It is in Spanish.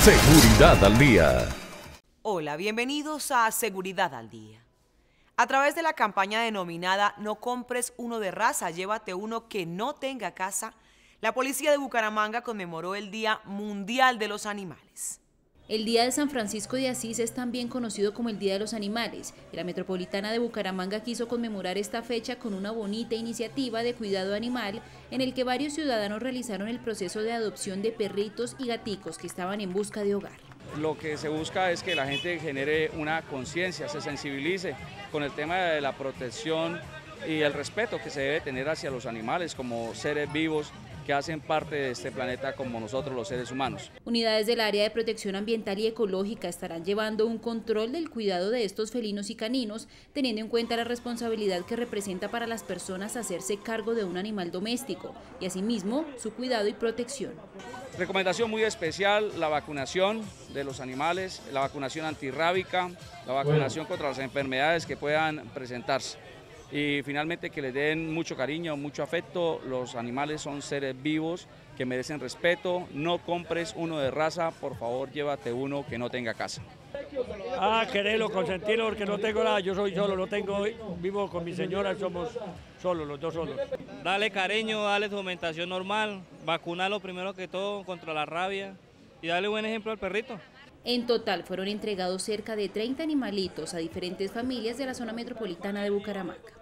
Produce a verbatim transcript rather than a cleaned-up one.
Seguridad al Día. Hola, bienvenidos a Seguridad al Día. A través de la campaña denominada No compres uno de raza, llévate uno que no tenga casa, la policía de Bucaramanga conmemoró el Día Mundial de los Animales. El Día de San Francisco de Asís es también conocido como el Día de los Animales. La Metropolitana de Bucaramanga quiso conmemorar esta fecha con una bonita iniciativa de cuidado animal en el que varios ciudadanos realizaron el proceso de adopción de perritos y gaticos que estaban en busca de hogar. Lo que se busca es que la gente genere una conciencia, se sensibilice con el tema de la protección y el respeto que se debe tener hacia los animales como seres vivos que hacen parte de este planeta como nosotros los seres humanos. Unidades del área de protección ambiental y ecológica estarán llevando un control del cuidado de estos felinos y caninos, teniendo en cuenta la responsabilidad que representa para las personas hacerse cargo de un animal doméstico y asimismo su cuidado y protección. Recomendación muy especial, la vacunación de los animales, la vacunación antirrábica, la vacunación contra las enfermedades que puedan presentarse. Y finalmente que les den mucho cariño, mucho afecto. Los animales son seres vivos que merecen respeto. No compres uno de raza, por favor llévate uno que no tenga casa. Ah, quererlo, consentirlo, porque no tengo nada, yo soy solo, no tengo, vivo con mi señora, somos solos, los dos solos. Dale cariño, dale su alimentación normal, vacunarlo primero que todo contra la rabia y darle buen ejemplo al perrito. En total fueron entregados cerca de treinta animalitos a diferentes familias de la zona metropolitana de Bucaramanga.